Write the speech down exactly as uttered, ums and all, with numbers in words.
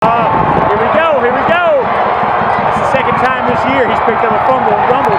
Uh, here we go, here we go. That's the second time this year he's picked up a fumble and rumble.